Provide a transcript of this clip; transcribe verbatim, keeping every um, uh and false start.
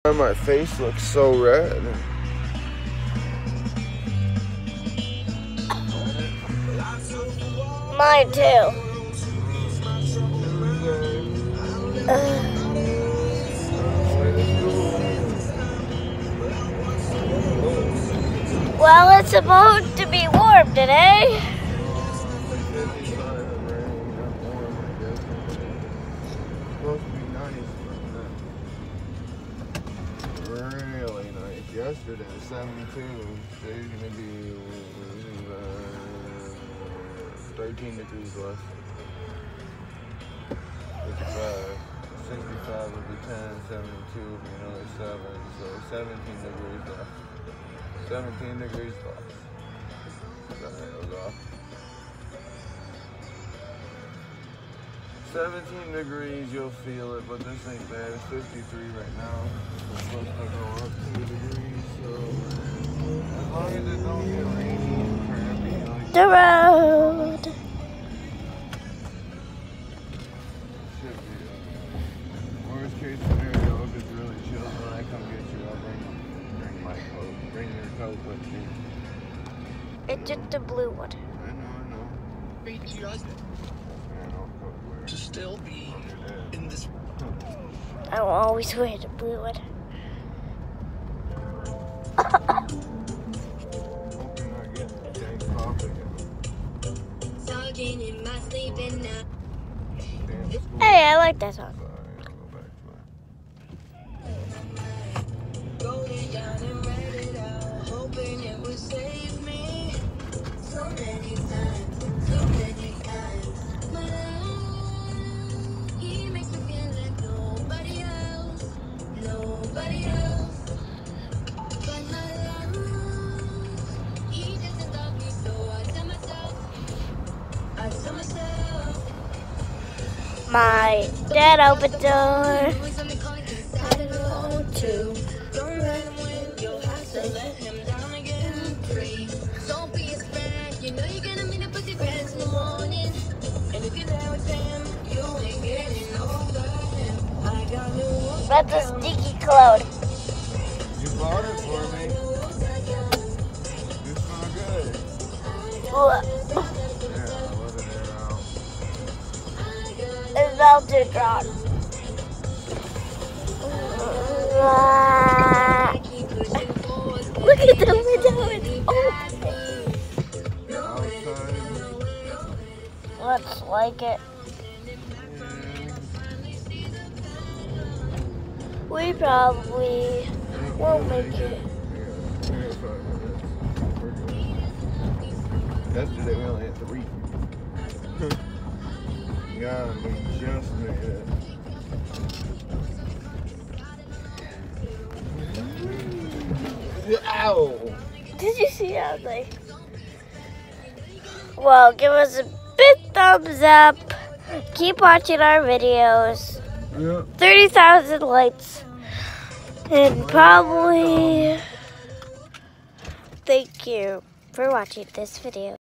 My face looks so red. Mine too. Uh. Well, it's supposed to be warm today. Really nice. Yesterday was seventy-two. Today's gonna be uh, thirteen degrees less. fifty-five. sixty-five would be ten. seventy-two would be another seven. So seventeen degrees left. seventeen degrees left. Sorry, I was off. seventeen degrees, you'll feel it, but this ain't bad. It's fifty-three right now. It's supposed to go up two degrees, so as long as it don't get rainy and crappy, like the road. Should be. Uh, worst case scenario, if it's really chill, when I come get you, I'll bring, bring my coat, bring your coat with me. It's just the blue one. I know, I know. Great to your husband to still be in this. I will always wear the blue one. Hey, I like that song. My dad opened the door. That's a sticky cloud. You bought it for me. You smell good. What? Yeah, I wasn't there now. It's melted drawn. Look at the window. It's open. Outside. Looks like it. We probably won't make it. Yesterday we only had three. God, we just made it. Ow! Did you see that thing? Well, give us a big thumbs up. Keep watching our videos. Yep. thirty thousand likes. And probably thank you for watching this video.